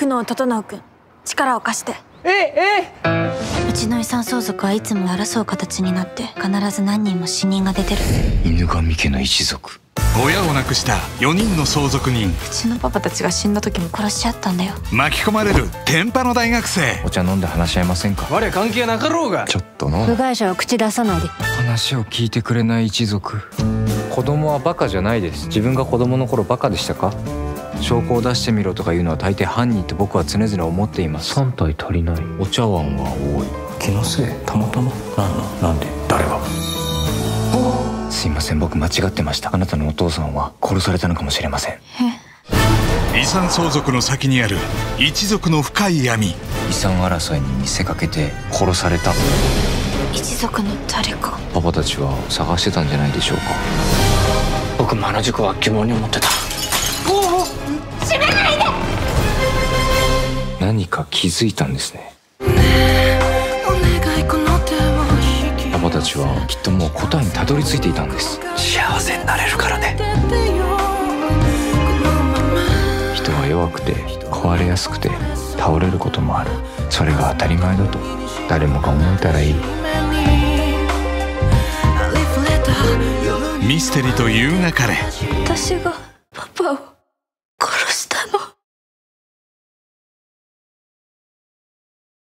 久能整君、力を貸して。うちの遺産相続はいつも争う形になって必ず何人も死人が出てる。 犬神家の一族。 親を亡くした4人の相続人。 うちのパパたちが死んだ時も殺し合ったんだよ。 巻き込まれる天パの大学生。 お茶飲んで話し合いませんか。 我関係なかろうが。 ちょっとの部外者は口出さないで。 話を聞いてくれない一族。子供はバカじゃないです。自分が子供の頃バカでしたか。証拠を出してみろとか言うのは大抵犯人って僕は常々思っています。3体足りない。お茶碗は多い。 気のせい。たまたま。なんで誰が。 すいません、僕間違ってました。あなたのお父さんは殺されたのかもしれません。 遺産相続の先にある一族の深い闇。 遺産争いに見せかけて殺された。 一族の誰か。 パパたちは探してたんじゃないでしょうか。 僕もあの事故は疑問に思ってた。 閉めないで。 何か気づいたんですね。パパたちはきっともう答えにたどり着いていたんです。 幸せになれるからね。 人は弱くて壊れやすくて倒れることもある。それが当たり前だと誰もが思えたらいい。 ミステリという流れ。 私がパパを殺したの。